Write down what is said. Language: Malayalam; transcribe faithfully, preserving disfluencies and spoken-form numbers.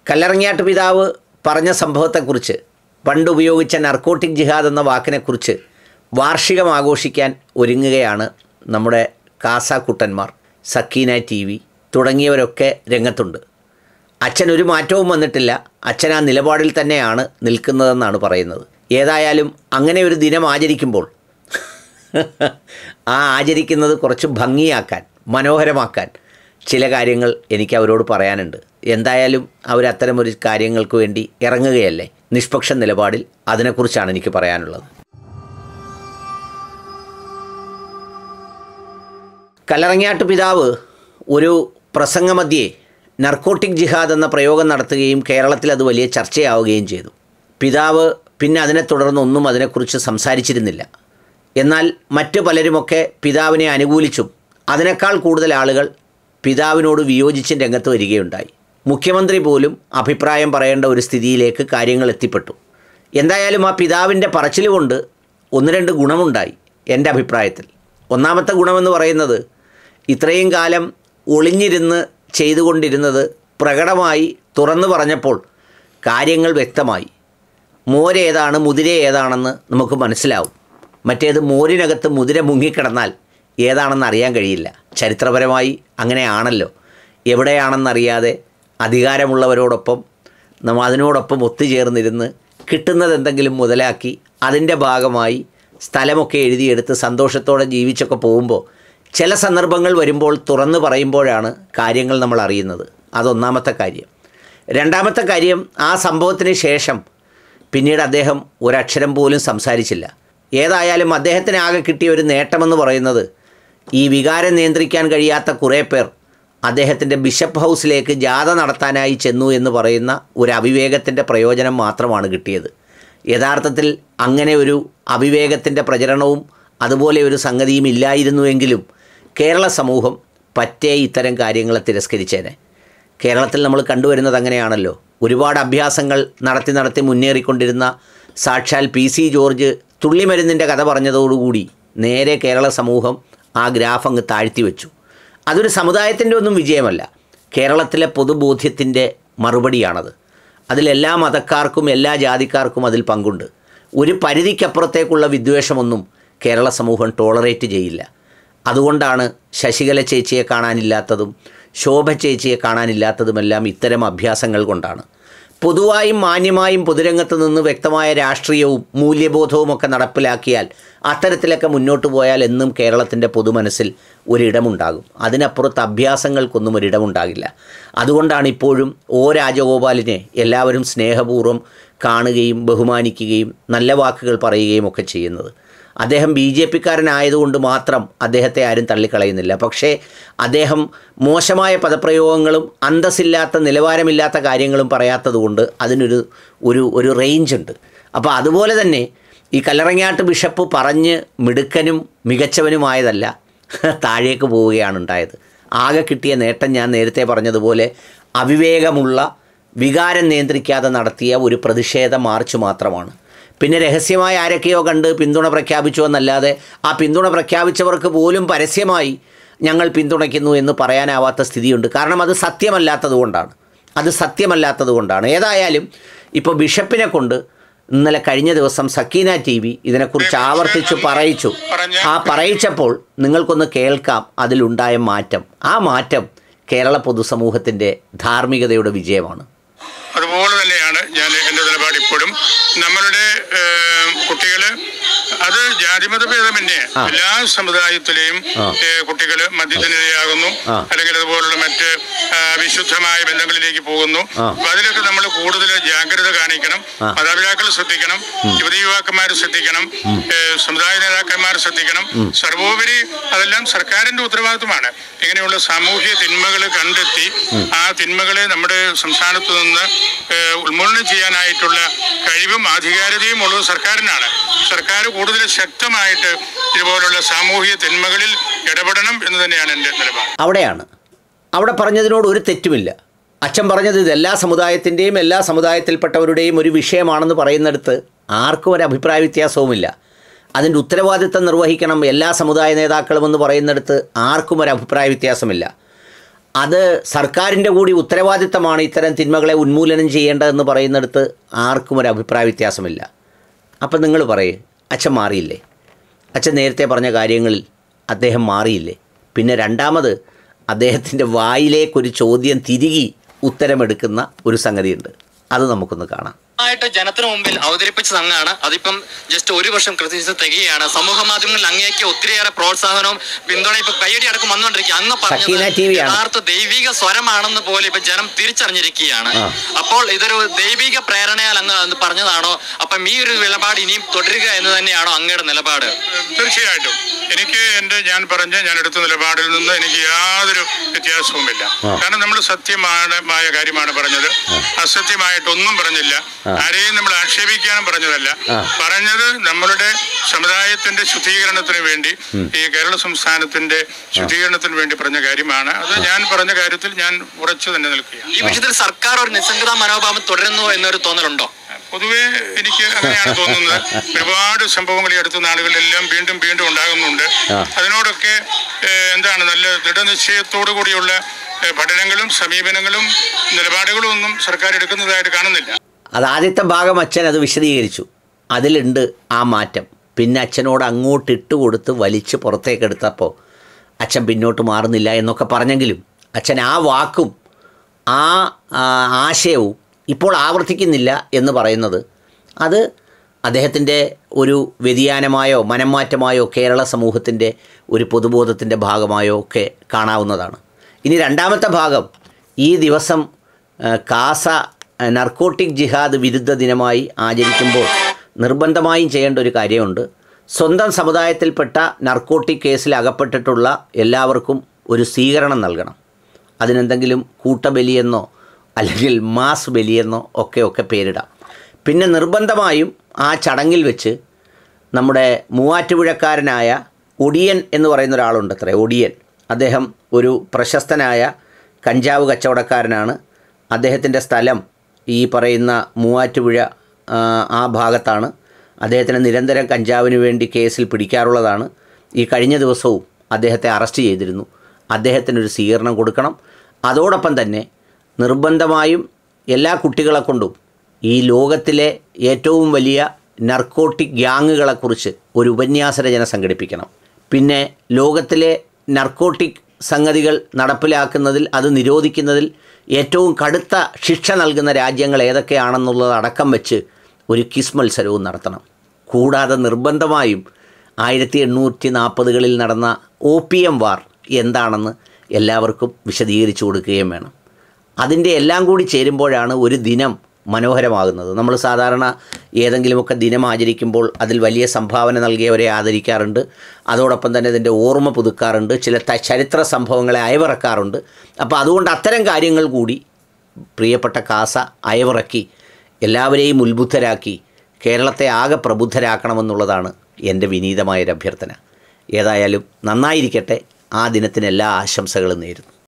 കല്ലറങ്ങാട്ട് പിതാവ് പറഞ്ഞ സംഭവത്തെക്കുറിച്ച്, പണ്ട് ഉപയോഗിച്ച നർക്കോട്ടിക് ജിഹാദ് എന്ന വാക്കിനെക്കുറിച്ച് വാർഷികം ആഘോഷിക്കാൻ ഒരുങ്ങുകയാണ് നമ്മുടെ കാസാക്കുട്ടന്മാർ, സക്കീന ടി വി തുടങ്ങിയവരൊക്കെ രംഗത്തുണ്ട്. അച്ഛൻ ഒരു മാറ്റവും വന്നിട്ടില്ല. അച്ഛൻ ആ നിലപാടിൽ തന്നെയാണ് നിൽക്കുന്നതെന്നാണ് പറയുന്നത്. ഏതായാലും അങ്ങനെ ഒരു ദിനം ആചരിക്കുമ്പോൾ ആ ആചരിക്കുന്നത് കുറച്ച് ഭംഗിയാക്കാൻ, മനോഹരമാക്കാൻ ചില കാര്യങ്ങൾ എനിക്ക് അവരോട് പറയാനുണ്ട്. എന്തായാലും അവരത്തരമൊരു കാര്യങ്ങൾക്ക് വേണ്ടി ഇറങ്ങുകയല്ലേ, നിഷ്പക്ഷ നിലപാടിൽ. അതിനെക്കുറിച്ചാണ് എനിക്ക് പറയാനുള്ളത്. കല്ലറങ്ങാട്ട് പിതാവ് ഒരു പ്രസംഗമധ്യേ നർക്കോട്ടിക് ജിഹാദ് എന്ന പ്രയോഗം നടത്തുകയും കേരളത്തിൽ അത് വലിയ ചർച്ചയാവുകയും ചെയ്തു. പിതാവ് പിന്നെ അതിനെ തുടർന്നൊന്നും അതിനെക്കുറിച്ച് സംസാരിച്ചിരുന്നില്ല. എന്നാൽ മറ്റു പലരുമൊക്കെ പിതാവിനെ അനുകൂലിച്ചും അതിനേക്കാൾ കൂടുതൽ ആളുകൾ പിതാവിനോട് വിയോജിച്ചും രംഗത്ത് വരികയുണ്ടായി. മുഖ്യമന്ത്രി പോലും അഭിപ്രായം പറയേണ്ട ഒരു സ്ഥിതിയിലേക്ക് കാര്യങ്ങൾ എത്തിപ്പെട്ടു. എന്തായാലും ആ പിതാവിൻ്റെ പറച്ചിൽ കൊണ്ട് ഒന്ന് രണ്ട് ഗുണമുണ്ടായി എൻ്റെ അഭിപ്രായത്തിൽ. ഒന്നാമത്തെ ഗുണമെന്ന് പറയുന്നത്, ഇത്രയും കാലം ഒളിഞ്ഞിരുന്ന് ചെയ്തുകൊണ്ടിരുന്നത് പ്രകടമായി തുറന്നു പറഞ്ഞപ്പോൾ കാര്യങ്ങൾ വ്യക്തമായി. മോരേതാണ് മുതിര ഏതാണെന്ന് നമുക്ക് മനസ്സിലാവും. മറ്റേത് മോരിനകത്ത് മുതിര മുങ്ങിക്കിടന്നാൽ ഏതാണെന്ന് അറിയാൻ കഴിയില്ല. ചരിത്രപരമായി അങ്ങനെയാണല്ലോ. എവിടെയാണെന്നറിയാതെ അധികാരമുള്ളവരോടൊപ്പം നമ്മൾ അതിനോടൊപ്പം ഒത്തുചേർന്നിരുന്ന് കിട്ടുന്നതെന്തെങ്കിലും മുതലാക്കി അതിൻ്റെ ഭാഗമായി സ്ഥലമൊക്കെ എഴുതിയെടുത്ത് സന്തോഷത്തോടെ ജീവിച്ചൊക്കെ പോകുമ്പോൾ ചില സന്ദർഭങ്ങൾ വരുമ്പോൾ തുറന്നു പറയുമ്പോഴാണ് കാര്യങ്ങൾ നമ്മൾ അറിയുന്നത്. അതൊന്നാമത്തെ കാര്യം. രണ്ടാമത്തെ കാര്യം, ആ സംഭവത്തിന് ശേഷം പിന്നീട് അദ്ദേഹം ഒരക്ഷരം പോലും സംസാരിച്ചില്ല. ഏതായാലും അദ്ദേഹത്തിന് ആകെ കിട്ടിയ ഒരു നേട്ടമെന്ന് പറയുന്നത്, ഈ വികാരം നിയന്ത്രിക്കാൻ കഴിയാത്ത കുറേ പേർ അദ്ദേഹത്തിൻ്റെ ബിഷപ്പ് ഹൗസിലേക്ക് ജാഥ നടത്താനായി ചെന്നു എന്ന് പറയുന്ന ഒരു അവിവേകത്തിൻ്റെ പ്രയോജനം മാത്രമാണ് കിട്ടിയത്. യഥാർത്ഥത്തിൽ അങ്ങനെ ഒരു അവിവേകത്തിൻ്റെ പ്രചരണവും അതുപോലെ ഒരു സംഗതിയും ഇല്ലായിരുന്നുവെങ്കിലും കേരള സമൂഹം പറ്റേ ഇത്തരം കാര്യങ്ങളെ തിരസ്കരിച്ചേനെ. കേരളത്തിൽ നമ്മൾ കണ്ടുവരുന്നത് അങ്ങനെയാണല്ലോ. ഒരുപാട് അഭ്യാസങ്ങൾ നടത്തി നടത്തി മുന്നേറിക്കൊണ്ടിരുന്ന സാക്ഷാൽ പി സി ജോർജ് തുള്ളിമരുന്നിൻ്റെ കഥ പറഞ്ഞതോടുകൂടി നേരെ കേരള സമൂഹം ആ ഗ്രാഫ് അങ്ങ് താഴ്ത്തി വെച്ചു. അതൊരു സമുദായത്തിൻ്റെ ഒന്നും വിജയമല്ല, കേരളത്തിലെ പൊതുബോധ്യത്തിൻ്റെ മറുപടിയാണത്. അതിലെല്ലാ മതക്കാർക്കും എല്ലാ ജാതിക്കാർക്കും അതിൽ പങ്കുണ്ട്. ഒരു പരിധിക്കപ്പുറത്തേക്കുള്ള വിദ്വേഷമൊന്നും കേരള സമൂഹം ടോളറേറ്റ് ചെയ്യില്ല. അതുകൊണ്ടാണ് ശശികല ചേച്ചിയെ കാണാനില്ലാത്തതും ശോഭ ചേച്ചിയെ കാണാനില്ലാത്തതുമെല്ലാം ഇത്തരം അഭ്യാസങ്ങൾ കൊണ്ടാണ്. പൊതുവായും മാന്യമായും പൊതുരംഗത്ത് നിന്ന് വ്യക്തമായ രാഷ്ട്രീയവും മൂല്യബോധവും ഒക്കെ നടപ്പിലാക്കിയാൽ, അത്തരത്തിലൊക്കെ മുന്നോട്ട് പോയാൽ എന്നും കേരളത്തിൻ്റെ പൊതുമനസ്സിൽ ഒരിടമുണ്ടാകും. അതിനപ്പുറത്ത് അഭ്യാസങ്ങൾക്കൊന്നും ഒരിടമുണ്ടാകില്ല. അതുകൊണ്ടാണ് ഇപ്പോഴും ഒ രാജഗോപാലിനെ എല്ലാവരും സ്നേഹപൂർവ്വം കാണുകയും ബഹുമാനിക്കുകയും നല്ല വാക്കുകൾ പറയുകയും ഒക്കെ ചെയ്യുന്നത്. അദ്ദേഹം ബി ജെ പിക്കാരനായതുകൊണ്ട് മാത്രം അദ്ദേഹത്തെ ആരും തള്ളിക്കളയുന്നില്ല. പക്ഷേ അദ്ദേഹം മോശമായ പദപ്രയോഗങ്ങളും അന്തസ്സില്ലാത്ത നിലവാരമില്ലാത്ത കാര്യങ്ങളും പറയാത്തതുകൊണ്ട് അതിനൊരു ഒരു ഒരു റേഞ്ചുണ്ട്. അപ്പോൾ അതുപോലെ തന്നെ ഈ കല്ലറങ്ങാട്ട് ബിഷപ്പ് പറഞ്ഞ് മിടുക്കനും മികച്ചവനുമായതല്ല, താഴേക്ക് പോവുകയാണ് ഉണ്ടായത്. ആകെ കിട്ടിയ നേട്ടം ഞാൻ നേരത്തെ പറഞ്ഞതുപോലെ അവിവേകമുള്ള, വികാരം നിയന്ത്രിക്കാതെ നടത്തിയ ഒരു പ്രതിഷേധ മാർച്ച് മാത്രമാണ്. പിന്നെ രഹസ്യമായി ആരൊക്കെയോ കണ്ട് പിന്തുണ പ്രഖ്യാപിച്ചു എന്നല്ലാതെ ആ പിന്തുണ പ്രഖ്യാപിച്ചവർക്ക് പോലും പരസ്യമായി ഞങ്ങൾ പിന്തുണയ്ക്കുന്നു എന്ന് പറയാനാവാത്ത സ്ഥിതിയുണ്ട്. കാരണം അത് സത്യമല്ലാത്തത് കൊണ്ടാണ് അത് സത്യമല്ലാത്തത് കൊണ്ടാണ് ഏതായാലും ഇപ്പോൾ ബിഷപ്പിനെ കൊണ്ട് ഇന്നലെ കഴിഞ്ഞ ദിവസം സക്കീന ടി വി ഇതിനെക്കുറിച്ച് ആവർത്തിച്ച് പറയിച്ചു. ആ പറയിച്ചപ്പോൾ നിങ്ങൾക്കൊന്ന് കേൾക്കാം അതിലുണ്ടായ മാറ്റം. ആ മാറ്റം കേരള പൊതുസമൂഹത്തിൻ്റെ ധാർമ്മികതയുടെ വിജയമാണ്. അതുപോലെ തന്നെയാണ് ഞാൻ എൻ്റെ നിലപാട്. ഇപ്പോഴും നമ്മളുടെ കുട്ടികൾ, അത് ജാതിമതഭേദമന്യേ എല്ലാ സമുദായത്തിലെയും കുട്ടികൾ മദ്യത്തിനിരയാകുന്നു, അല്ലെങ്കിൽ അതുപോലുള്ള മറ്റ് വിശുദ്ധമായ ബന്ധങ്ങളിലേക്ക് പോകുന്നു. അപ്പൊ അതിലൊക്കെ നമ്മൾ കൂടുതൽ ജാഗ്രത കാണിക്കണം. മാതാപിതാക്കൾ ശ്രദ്ധിക്കണം, യുവതി യുവാക്കന്മാർ ശ്രദ്ധിക്കണം, സമുദായ നേതാക്കന്മാർ ശ്രദ്ധിക്കണം. സർവോപരി അതെല്ലാം സർക്കാരിന്റെ ഉത്തരവാദിത്വമാണ്. ഇങ്ങനെയുള്ള സാമൂഹ്യ തിന്മകൾ കണ്ടെത്തി ആ തിന്മകളെ നമ്മുടെ സംസ്ഥാനത്ത് നിന്ന് ഉന്മൂലനം ചെയ്യാനായിട്ടുള്ള കഴിവും അധികാരതയും ഉള്ളത് സർക്കാരിനാണ്. സർക്കാർ കൂടുതൽ ശക്തമായിട്ട് ഇതുപോലുള്ള സാമൂഹിക തിന്മകളിൽ ഇടപെടണം എന്ന് തന്നെയാണ് എൻ്റെ നിലപാട്. അവിടെയാണ് അവിടെ പറഞ്ഞതിനോട് ഒരു തെറ്റുമില്ല. അച്ഛൻ പറഞ്ഞത് ഇത് എല്ലാ സമുദായത്തിൻ്റെയും എല്ലാ സമുദായത്തിൽപ്പെട്ടവരുടെയും ഒരു വിഷയമാണെന്ന് പറയുന്നിടത്ത് ആർക്കും ഒരു അഭിപ്രായ വ്യത്യാസവുമില്ല. അതിൻ്റെ ഉത്തരവാദിത്തം നിർവഹിക്കണം എല്ലാ സമുദായ നേതാക്കളുമെന്ന് പറയുന്നിടത്ത് ആർക്കും ഒരു അഭിപ്രായ വ്യത്യാസമില്ല. അത് സർക്കാരിൻ്റെ കൂടി ഉത്തരവാദിത്തമാണ് ഇത്തരം തിന്മകളെ ഉന്മൂലനം ചെയ്യേണ്ടതെന്ന് പറയുന്നിടത്ത് ആർക്കും ഒരു അഭിപ്രായ വ്യത്യാസമില്ല. അപ്പം നിങ്ങൾ പറയേ, അച്ഛൻ മാറിയില്ലേ? അച്ഛൻ നേരത്തെ പറഞ്ഞ കാര്യങ്ങളിൽ അദ്ദേഹം മാറിയില്ലേ? പിന്നെ രണ്ടാമത് അദ്ദേഹത്തിൻ്റെ വായിലേക്കൊരു ചോദ്യം തിരികെ ഉത്തരമെടുക്കുന്ന ഒരു സംഗതിയുണ്ട്. അത് നമുക്കൊന്ന് കാണാം. ായിട്ട് ജനത്തിന് മുമ്പിൽ അവതരിപ്പിച്ച സംഘമാണ്. അതിപ്പം ജസ്റ്റ് ഒരു വർഷം കൃത്യനിഷ്ഠ തികയാണ്. സമൂഹ മാധ്യമങ്ങളിൽ അങ്ങേക്ക് ഒത്തിരിയേറെ പ്രോത്സാഹനവും പിന്തുണ ഇപ്പൊ കയ്യടി അടക്കം വന്നുകൊണ്ടിരിക്കുക. അങ്ങ് പറഞ്ഞത് യഥാർത്ഥ ദൈവിക സ്വരമാണെന്ന് പോലെ ഇപ്പൊ ജനം തിരിച്ചറിഞ്ഞിരിക്കുകയാണ്. അപ്പോൾ ഇതൊരു ദൈവിക പ്രേരണയാൽ അങ്ങ് പറഞ്ഞതാണോ? അപ്പം ഈ ഒരു നിലപാട് ഇനിയും തുടരുക എന്ന് തന്നെയാണോ അങ്ങയുടെ നിലപാട്? തീർച്ചയായിട്ടും എനിക്ക് എൻ്റെ ഞാൻ പറഞ്ഞ ഞാൻ എടുത്ത നിലപാടിൽ നിന്ന് എനിക്ക് യാതൊരു വ്യത്യാസവുമില്ല. കാരണം നമ്മൾ സത്യമായ കാര്യമാണ് പറഞ്ഞത്, അസത്യമായിട്ടൊന്നും പറഞ്ഞില്ല. ആരെയും നമ്മൾ ആക്ഷേപിക്കാനും പറഞ്ഞതല്ല. പറഞ്ഞത് നമ്മളുടെ സമുദായത്തിന്റെ ശുദ്ധീകരണത്തിന് വേണ്ടി, ഈ കേരള സംസ്ഥാനത്തിന്റെ ശുദ്ധീകരണത്തിന് വേണ്ടി പറഞ്ഞ കാര്യമാണ്. അത് ഞാൻ പറഞ്ഞ കാര്യത്തിൽ ഞാൻ ഉറച്ചു തന്നെ നിൽക്കുകയാണ്. ഈ വിഷയത്തിൽ സർക്കാർ ഒരു നിസ്സംഗത മനോഭാവം തുടരുന്നു എന്നൊരു തോന്നലുണ്ടോ? പൊതുവെ എനിക്ക് അങ്ങനെയാണ് തോന്നുന്നത്. ഒരുപാട് സംഭവങ്ങൾ ഈ അടുത്ത നാളുകളിലെല്ലാം വീണ്ടും വീണ്ടും ഉണ്ടാകുന്നുണ്ട്. അതിനോടൊക്കെ എന്താണ് നല്ല ദൃഢനിശ്ചയത്തോടു കൂടിയുള്ള പഠനങ്ങളും സമീപനങ്ങളും നിലപാടുകളും ഒന്നും സർക്കാർ എടുക്കുന്നതായിട്ട് കാണുന്നില്ല. അത് ആദ്യത്തെ ഭാഗം അച്ഛൻ അത് വിശദീകരിച്ചു. അതിലുണ്ട് ആ മാറ്റം. പിന്നെ അച്ഛനോട് അങ്ങോട്ട് ഇട്ട് കൊടുത്ത് വലിച്ച് പുറത്തേക്കെടുത്തപ്പോൾ അച്ഛൻ പിന്നോട്ട് മാറുന്നില്ല എന്നൊക്കെ പറഞ്ഞെങ്കിലും അച്ഛൻ ആ വാക്കും ആ ആശയവും ഇപ്പോൾ ആവർത്തിക്കുന്നില്ല എന്ന് പറയുന്നത് അത് അദ്ദേഹത്തിൻ്റെ ഒരു വ്യതിയാനമായോ മനംമാറ്റമായോ കേരള സമൂഹത്തിൻ്റെ ഒരു പൊതുബോധത്തിൻ്റെ ഭാഗമായോ ഒക്കെ കാണാവുന്നതാണ്. ഇനി രണ്ടാമത്തെ ഭാഗം, ഈ ദിവസം കാസ നർക്കോട്ടിക് ജിഹാദ് വിരുദ്ധ ദിനമായി ആചരിക്കുമ്പോൾ നിർബന്ധമായും ചെയ്യേണ്ട ഒരു കാര്യമുണ്ട്. സ്വന്തം സമുദായത്തിൽപ്പെട്ട നർക്കോട്ടിക് കേസിൽ അകപ്പെട്ടിട്ടുള്ള എല്ലാവർക്കും ഒരു സ്വീകരണം നൽകണം. അതിനെന്തെങ്കിലും കൂട്ടബലിയെന്നോ അല്ലെങ്കിൽ മാസ് ബലിയെന്നോ ഒക്കെ ഒക്കെ പേരിടാം. പിന്നെ നിർബന്ധമായും ആ ചടങ്ങിൽ വെച്ച് നമ്മുടെ മൂവാറ്റുപുഴക്കാരനായ ഒടിയൻ എന്ന് പറയുന്ന ഒരാളുണ്ട് അത്രേ, ഒടിയൻ. അദ്ദേഹം ഒരു പ്രശസ്തനായ കഞ്ചാവ് കച്ചവടക്കാരനാണ്. അദ്ദേഹത്തിൻ്റെ സ്ഥലം ഈ പറയുന്ന മൂവാറ്റുപുഴ ആ ഭാഗത്താണ്. അദ്ദേഹത്തിന് നിരന്തരം കഞ്ചാവിന് വേണ്ടി കേസിൽ പിടിക്കാറുള്ളതാണ്. ഈ കഴിഞ്ഞ ദിവസവും അദ്ദേഹത്തെ അറസ്റ്റ് ചെയ്തിരുന്നു. അദ്ദേഹത്തിനൊരു സ്വീകരണം കൊടുക്കണം. അതോടൊപ്പം തന്നെ നിർബന്ധമായും എല്ലാ കുട്ടികളെ കൊണ്ടും ഈ ലോകത്തിലെ ഏറ്റവും വലിയ നർക്കോട്ടിക് ഗ്യാങ്ങുകളെക്കുറിച്ച് ഒരു ഉപന്യാസ രചന സംഘടിപ്പിക്കണം. പിന്നെ ലോകത്തിലെ നർക്കോട്ടിക് സംഗതികൾ നടപ്പിലാക്കുന്നതിൽ, അത് നിരോധിക്കുന്നതിൽ ഏറ്റവും കടുത്ത ശിക്ഷ നൽകുന്ന രാജ്യങ്ങൾ ഏതൊക്കെയാണെന്നുള്ളത് അടക്കം വെച്ച് ഒരു ക്വിസ് മത്സരവും നടത്തണം. കൂടാതെ നിർബന്ധമായും ആയിരത്തി എണ്ണൂറ്റി നാൽപ്പതുകളിൽ നടന്ന ഒ പി എം വാർ എന്താണെന്ന് എല്ലാവർക്കും വിശദീകരിച്ചു കൊടുക്കുകയും വേണം. അതിൻ്റെ എല്ലാം കൂടി ചേരുമ്പോഴാണ് ഒരു ദിനം മനോഹരമാകുന്നത്. നമ്മൾ സാധാരണ ഏതെങ്കിലുമൊക്കെ ദിനം ആചരിക്കുമ്പോൾ അതിൽ വലിയ സംഭാവന നൽകിയവരെ ആദരിക്കാറുണ്ട്. അതോടൊപ്പം തന്നെ ഇതിൻ്റെ ഓർമ്മ പുതുക്കാറുണ്ട്. ചില ചരിത്ര സംഭവങ്ങളെ അയവിറക്കാറുണ്ട്. അപ്പോൾ അതുകൊണ്ട് അത്തരം കാര്യങ്ങൾ കൂടി പ്രിയപ്പെട്ട കാസ അയവിറക്കി എല്ലാവരെയും ഉത്ബുദ്ധരാക്കി കേരളത്തെ ആകെ പ്രബുദ്ധരാക്കണമെന്നുള്ളതാണ് എൻ്റെ വിനീതമായൊരു അഭ്യർത്ഥന. ഏതായാലും നന്നായിരിക്കട്ടെ. ആ ദിനത്തിന് എല്ലാ ആശംസകളും നേരുന്നു.